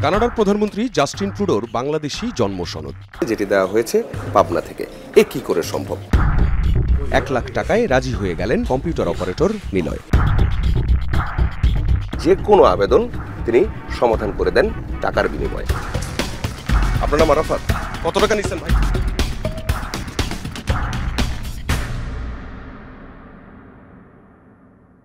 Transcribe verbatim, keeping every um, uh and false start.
কানাডার প্রধানমন্ত্রী জাস্টিন ট্রুডোর বাংলাদেশি জন্ম সনদ, যেটি দেওয়া হয়েছে পাবনা থেকে। এ কি করে সম্ভব? এক লাখ টাকায় রাজি হয়ে গেলেন কম্পিউটার অপারেটর নিলয়। যে কোনো আবেদন তিনি সমাধান করে দেন টাকার বিনিময়ে। আপনার নাম আরাফাত, কত টাকা নিচ্ছেন ভাই?